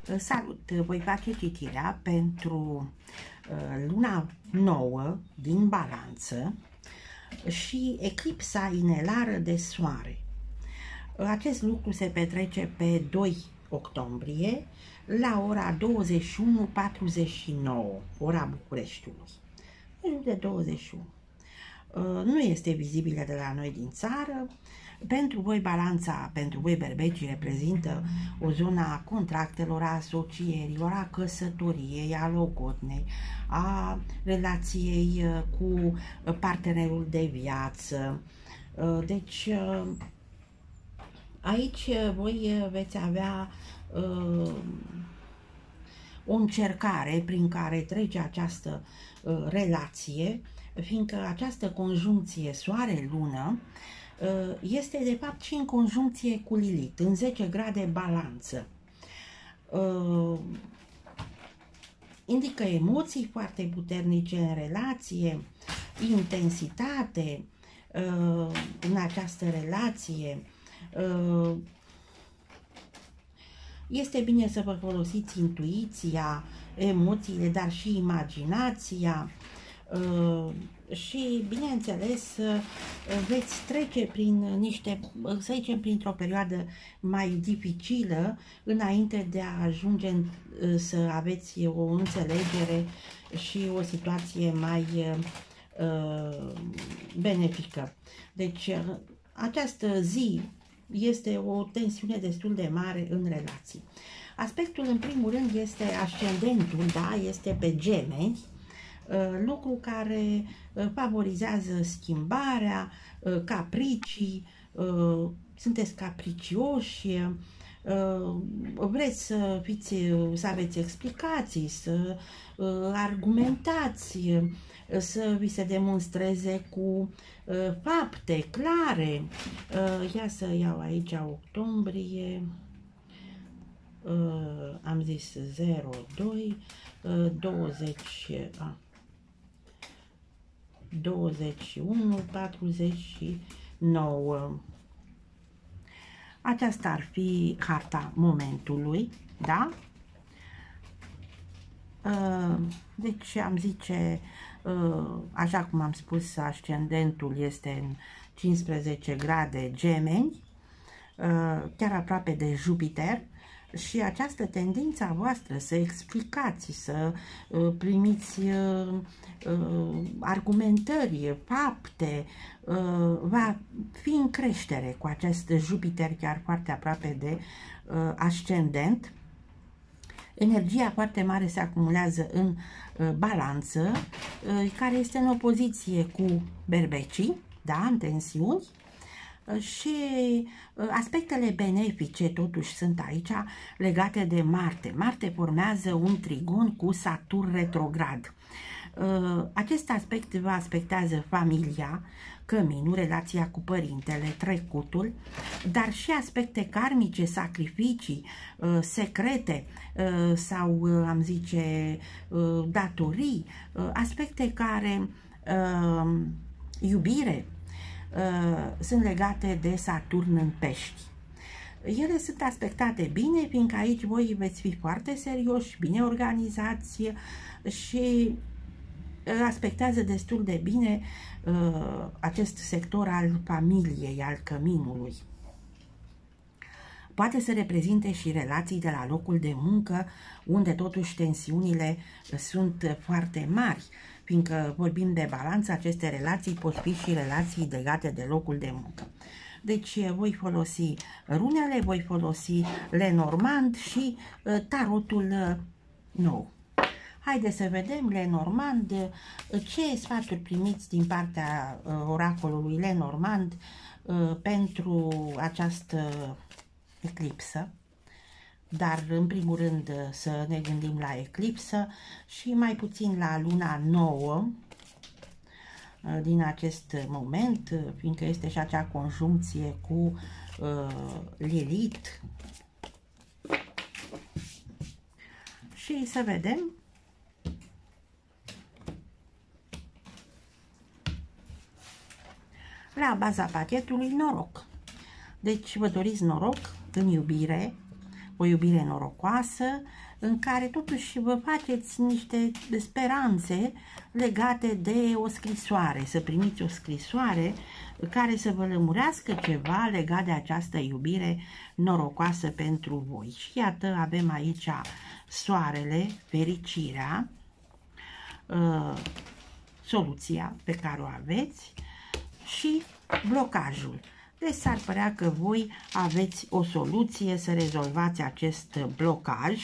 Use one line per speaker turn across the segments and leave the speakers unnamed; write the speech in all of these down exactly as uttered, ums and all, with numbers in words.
Salut! Voi face citirea pentru luna nouă din Balanță și eclipsa inelară de soare. Acest lucru se petrece pe doi octombrie la ora douăzeci și unu patruzeci și nouă, ora Bucureștiului. În jur de douăzeci și unu. Nu este vizibilă de la noi din țară. Pentru voi Balanța, pentru voi berbecii, reprezintă o zonă a contractelor, a asocierilor, a căsătoriei, a logodnei, a relației cu partenerul de viață. Deci aici voi veți avea o încercare prin care trece această relație, fiindcă această conjuncție soare-lună este de fapt și în conjuncție cu Lilith, în zece grade Balanță. Indică emoții foarte puternice în relație, intensitate în această relație. Este bine să vă folosiți intuiția, emoțiile, dar și imaginația. Și, bineînțeles, veți trece prin niște, să zicem, printr-o perioadă mai dificilă înainte de a ajunge să aveți o înțelegere și o situație mai uh, benefică. Deci, această zi este o tensiune destul de mare în relații. Aspectul, în primul rând, este ascendentul, da, este pe Gemeni, lucru care favorizează schimbarea, capricii, sunteți capricioși, vreți să, fiți, să aveți explicații, să argumentați, să vi se demonstreze cu fapte clare. Ia să iau aici octombrie, am zis zero doi, douăzeci, douăzeci și unu patruzeci și nouă. Aceasta ar fi harta momentului, da? Deci am zice, așa cum am spus, ascendentul este în cincisprezece grade Gemeni, chiar aproape de Jupiter. Și această tendință a voastră să explicați, să uh, primiți uh, uh, argumentări, fapte, uh, va fi în creștere cu acest Jupiter chiar foarte aproape de uh, ascendent. Energia foarte mare se acumulează în uh, Balanță, uh, care este în opoziție cu berbecii, da, în tensiuni. Și aspectele benefice totuși sunt aici legate de Marte. Marte formează un trigon cu Saturn retrograd. Acest aspect vă aspectează familia, căminul, relația cu părintele, trecutul, dar și aspecte karmice, sacrificii, secrete sau, am zice, datorii, aspecte care, iubire, sunt legate de Saturn în Pești. Ele sunt aspectate bine, fiindcă aici voi veți fi foarte serioși, bine organizați și aspectează destul de bine uh, acest sector al familiei, al căminului. Poate să reprezinte și relații de la locul de muncă, unde totuși tensiunile sunt foarte mari, fiindcă vorbim de Balanță, aceste relații pot fi și relații legate de locul de muncă. Deci voi folosi runele, voi folosi Lenormand și tarotul nou. Haideți să vedem, Lenormand, ce sfaturi primiți din partea oracolului Lenormand pentru această eclipsă. Dar, în primul rând, să ne gândim la eclipsă și mai puțin la luna nouă din acest moment, fiindcă este și acea conjuncție cu uh, Lilith. Și să vedem la baza pachetului noroc. Deci vă doriți noroc în iubire, o iubire norocoasă, în care totuși vă faceți niște speranțe legate de o scrisoare, să primiți o scrisoare care să vă lămurească ceva legat de această iubire norocoasă pentru voi. Și iată, avem aici soarele, fericirea, soluția pe care o aveți și blocajul. Deci s-ar părea că voi aveți o soluție să rezolvați acest blocaj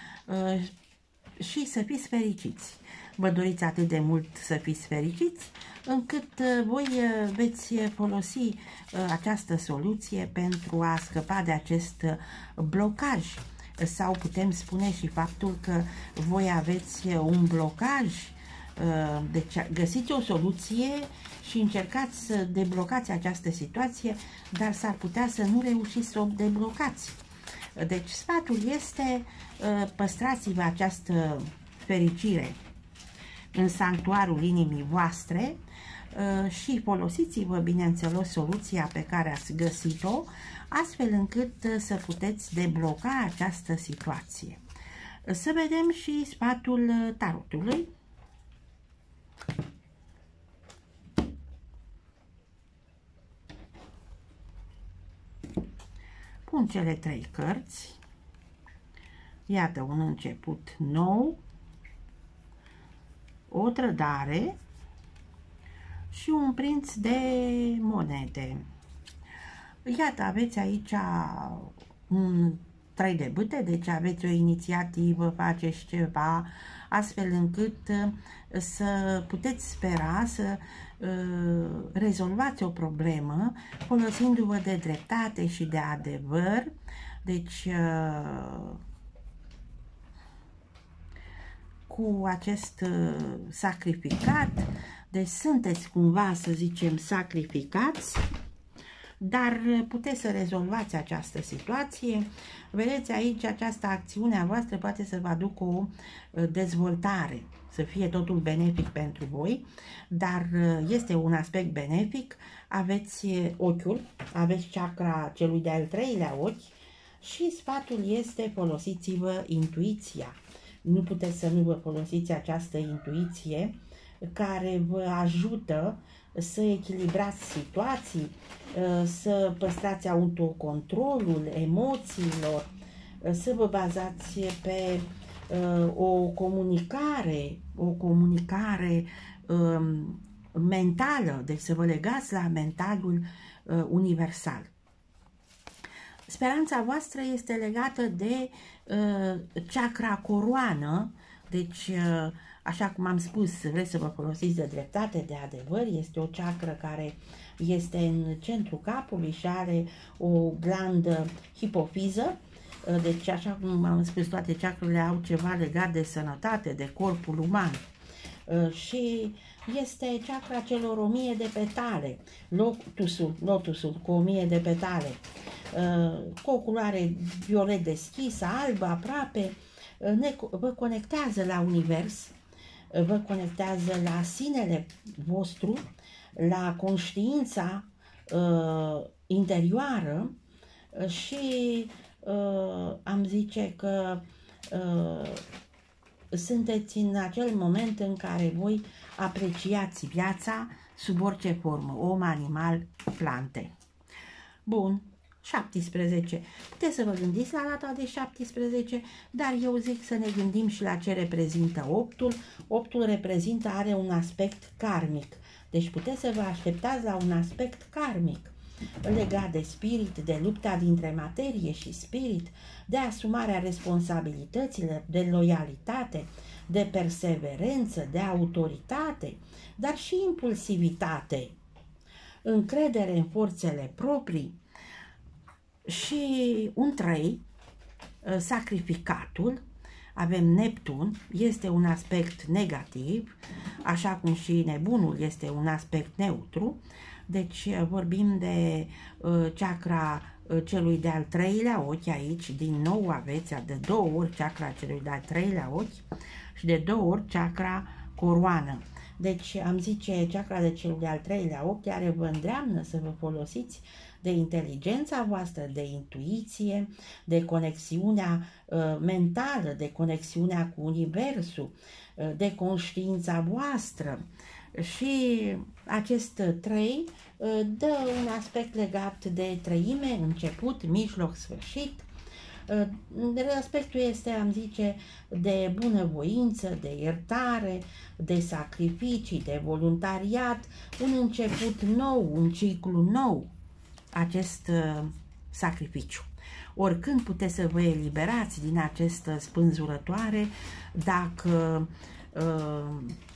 și să fiți fericiți. Vă doriți atât de mult să fiți fericiți, încât voi veți folosi această soluție pentru a scăpa de acest blocaj. Sau putem spune și faptul că voi aveți un blocaj. Deci găsiți o soluție și încercați să deblocați această situație, dar s-ar putea să nu reușiți să o deblocați. Deci sfatul este: păstrați-vă această fericire în sanctuarul inimii voastre și folosiți-vă, bineînțeles, soluția pe care ați găsit-o, astfel încât să puteți debloca această situație. Să vedem și sfatul tarotului. Pun cele trei cărți. Iată un început nou, o trădare și un prinț de monede. Iată, aveți aici un trei de bâte, deci aveți o inițiativă, faceți ceva, astfel încât să puteți spera să uh, rezolvați o problemă folosindu-vă de dreptate și de adevăr. Deci uh, cu acest uh, sacrificat, deci sunteți cumva, să zicem, sacrificați, dar puteți să rezolvați această situație. Vedeți aici, această acțiune a voastră poate să vă aducă o dezvoltare, să fie totul benefic pentru voi, dar este un aspect benefic. Aveți ochiul, aveți chakra celui de-al treilea ochi și sfatul este: folosiți-vă intuiția. Nu puteți să nu vă folosiți această intuiție care vă ajută să echilibrați situații, să păstrați autocontrolul emoțiilor, să vă bazați pe o comunicare, o comunicare mentală, deci să vă legați la mentalul universal. Speranța voastră este legată de chakra coroană, deci așa cum am spus, vreți să vă folosiți de dreptate, de adevăr. Este o chakră care este în centrul capului și are o glandă hipofiză. Deci, așa cum am spus, toate chakrele au ceva legat de sănătate, de corpul uman. Și este chakra celor o mie de petale, lotusul, lotusul cu o mie de petale, cu o culoare violet deschisă, albă aproape, ne, vă conectează la univers, vă conectează la sinele vostru, la conștiința uh, interioară și uh, am zice că uh, sunteți în acel moment în care voi apreciați viața sub orice formă, om, animal, plante. Bun. șaptesprezece. Puteți să vă gândiți la data de șaptesprezece, dar eu zic să ne gândim și la ce reprezintă optul. optul reprezintă, are un aspect karmic. Deci puteți să vă așteptați la un aspect karmic legat de spirit, de lupta dintre materie și spirit, de asumarea responsabilităților, de loialitate, de perseverență, de autoritate, dar și impulsivitate, încredere în forțele proprii. Și un trei, sacrificatul, avem Neptun, este un aspect negativ, așa cum și nebunul este un aspect neutru. Deci vorbim de uh, chakra uh, celui de-al treilea ochi aici, din nou aveți de două ori chakra celui de-al treilea ochi și de două ori chakra coroană. Deci am zice, chakra de celui de-al treilea ochi care vă îndreamnă să vă folosiți de inteligența voastră, de intuiție, de conexiunea uh, mentală, de conexiunea cu Universul, uh, de conștiința voastră. Și acest trei uh, dă un aspect legat de treime, început, mijloc, sfârșit. Aspectul este, am zice, de bunăvoință, de iertare, de sacrificii, de voluntariat, un început nou, un ciclu nou, acest uh, sacrificiu. Oricând puteți să vă eliberați din această spânzurătoare dacă uh,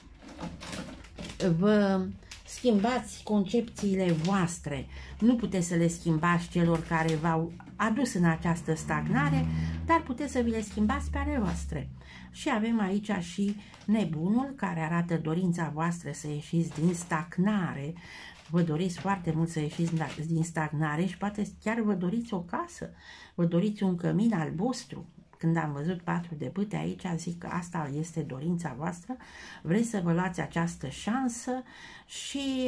vă schimbați concepțiile voastre. Nu puteți să le schimbați celor care v-au adus în această stagnare, dar puteți să vi le schimbați pe ale voastre. Și avem aici și nebunul, care arată dorința voastră să ieșiți din stagnare. Vă doriți foarte mult să ieșiți din stagnare și poate chiar vă doriți o casă, vă doriți un cămin al vostru. Când am văzut patru de bâte aici, zic că asta este dorința voastră, vreți să vă luați această șansă și,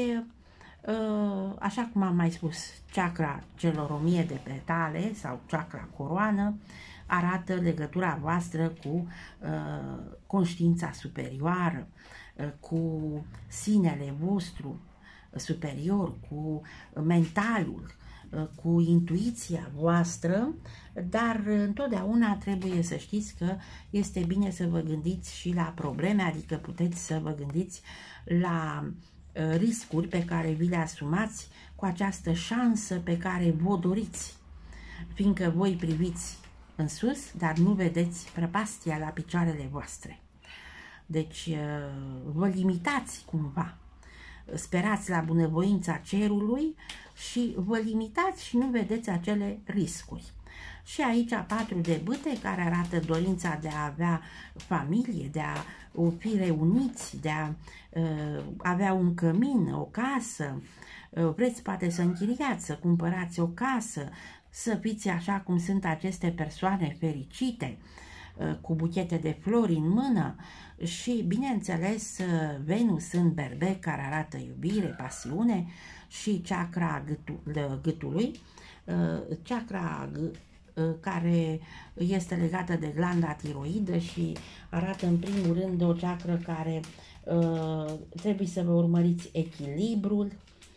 așa cum am mai spus, chakra celor o mie de petale sau chakra coroană arată legătura voastră cu uh, conștiința superioară, uh, cu sinele vostru superior, cu mentalul, cu intuiția voastră, dar întotdeauna trebuie să știți că este bine să vă gândiți și la probleme, adică puteți să vă gândiți la riscuri pe care vi le asumați cu această șansă pe care vă doriți, fiindcă voi priviți în sus, dar nu vedeți prăpastia la picioarele voastre. Deci vă limitați cumva. Sperați la bunăvoința cerului și vă limitați și nu vedeți acele riscuri. Și aici patru de bâte care arată dorința de a avea familie, de a fi reuniți, de a uh, avea un cămin, o casă. Uh, vreți poate să închiriați, să cumpărați o casă, să fiți așa cum sunt aceste persoane fericite, uh, cu buchete de flori în mână. Și, bineînțeles, Venus în berbec, care arată iubire, pasiune, și chakra gâtului, chakra care este legată de glanda tiroidă și arată în primul rând o chakră care trebuie să vă urmăriți echilibrul,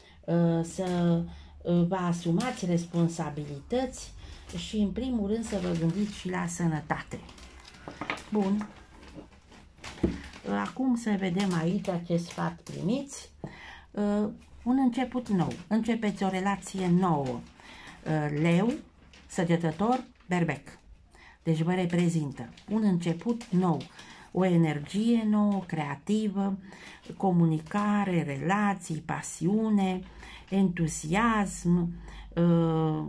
să vă asumați responsabilități și, în primul rând, să vă gândiți și la sănătate. Bun. Acum să vedem aici ce sfat primiți. Uh, un început nou. Începeți o relație nouă. Uh, leu, săgetător, berbec. Deci vă reprezintă un început nou. O energie nouă, creativă, comunicare, relații, pasiune, entuziasm. Uh,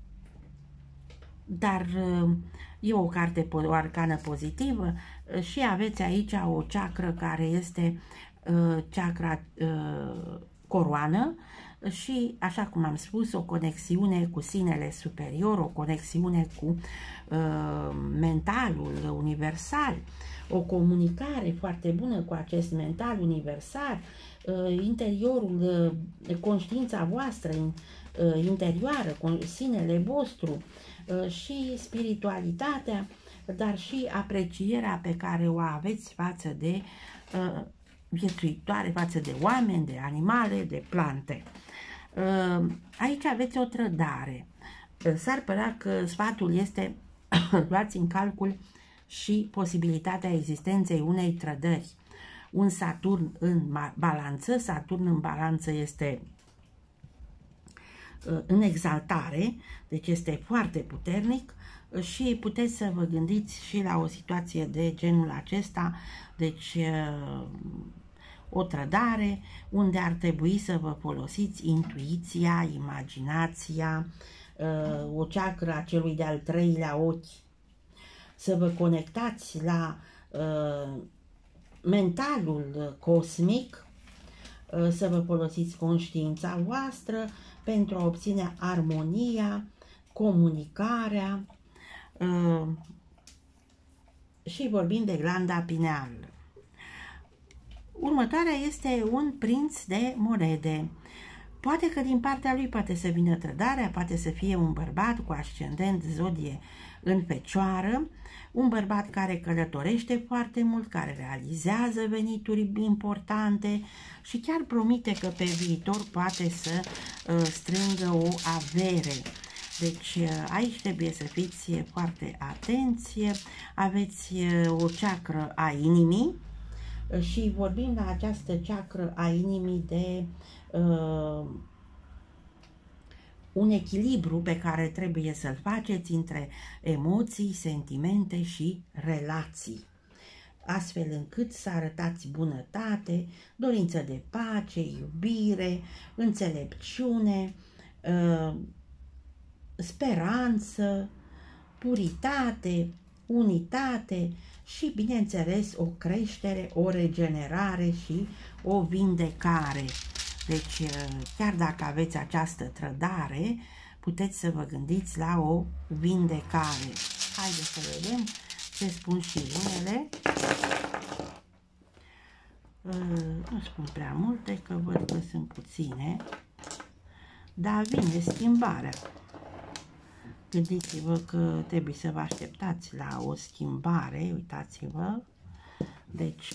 dar uh, e o carte, o arcană pozitivă. Și aveți aici o chakră care este uh, chakra uh, coroană și, așa cum am spus, o conexiune cu sinele superior, o conexiune cu uh, mentalul universal, o comunicare foarte bună cu acest mental universal, uh, interiorul, uh, conștiința voastră uh, interioară, sinele vostru uh, și spiritualitatea, dar și aprecierea pe care o aveți față de uh, viețuitoare, față de oameni, de animale, de plante. Uh, aici aveți o trădare. Uh, S-ar părea că sfatul este luați în calcul și posibilitatea existenței unei trădări. Un Saturn în balanță, Saturn în balanță este uh, în exaltare, deci este foarte puternic. Și puteți să vă gândiți și la o situație de genul acesta, deci o trădare, unde ar trebui să vă folosiți intuiția, imaginația, o chakră a celui de-al treilea ochi, să vă conectați la mentalul cosmic, să vă folosiți conștiința voastră pentru a obține armonia, comunicarea, Uh, și vorbim de glanda pineală. Următoarea este un prinț de monede. Poate că din partea lui poate să vină trădarea, poate să fie un bărbat cu ascendent zodie în Fecioară, un bărbat care călătorește foarte mult, care realizează venituri importante și chiar promite că pe viitor poate să uh, strângă o avere. Deci aici trebuie să fiți foarte atenți, aveți o ceacră a inimii și vorbim la această ceacră a inimii de uh, un echilibru pe care trebuie să-l faceți între emoții, sentimente și relații, astfel încât să arătați bunătate, dorință de pace, iubire, înțelepciune, uh, speranță, puritate, unitate și, bineînțeles, o creștere, o regenerare și o vindecare. Deci, chiar dacă aveți această trădare, puteți să vă gândiți la o vindecare. Haideți să vedem ce spun și unele. Nu spun prea multe, că văd că sunt puține, dar vine schimbarea. Gândiți-vă că trebuie să vă așteptați la o schimbare, uitați-vă. Deci,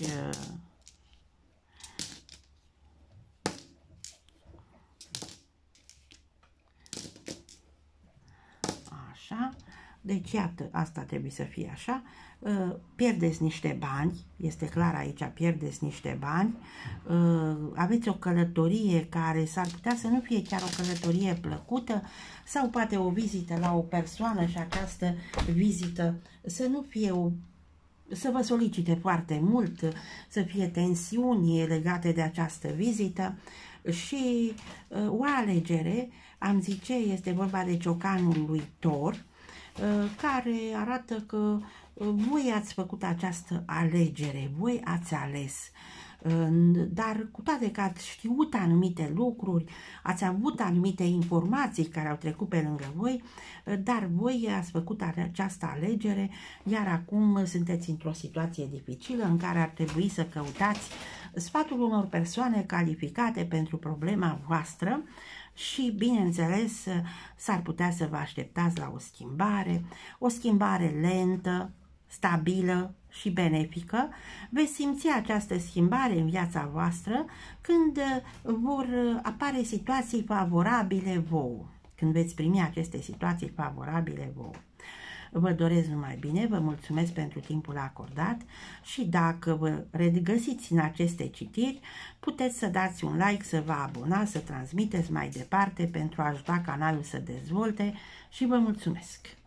așa, deci iată, asta trebuie să fie așa. Pierdeți niște bani, este clar aici, pierdeți niște bani, aveți o călătorie care s-ar putea să nu fie chiar o călătorie plăcută sau poate o vizită la o persoană și această vizită să nu fie o să vă solicite foarte mult, să fie tensiuni legate de această vizită și o alegere, am zice, este vorba de ciocanul lui Tor, care arată că voi ați făcut această alegere, voi ați ales, dar cu toate că ați știut anumite lucruri, ați avut anumite informații care au trecut pe lângă voi, dar voi ați făcut această alegere, iar acum sunteți într-o situație dificilă în care ar trebui să căutați sfatul unor persoane calificate pentru problema voastră și, bineînțeles, s-ar putea să vă așteptați la o schimbare, o schimbare lentă, stabilă și benefică. Veți simți această schimbare în viața voastră când vor apare situații favorabile vouă, când veți primi aceste situații favorabile vouă. Vă doresc numai bine, vă mulțumesc pentru timpul acordat și dacă vă regăsiți în aceste citiri, puteți să dați un like, să vă abonați, să transmiteți mai departe pentru a ajuta canalul să dezvolte și vă mulțumesc!